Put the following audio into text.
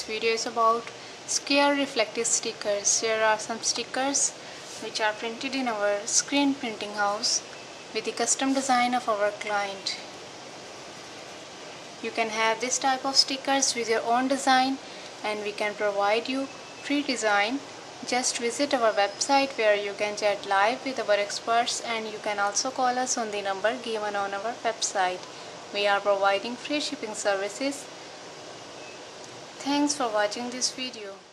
video is about square reflective stickers. Here are some stickers which are printed in our screen printing house with the custom design of our client. You can have this type of stickers with your own design, and we can provide you free design. Just visit our website where you can chat live with our experts, and you can also call us on the number given on our website. We are providing free shipping services. Thanks for watching this video.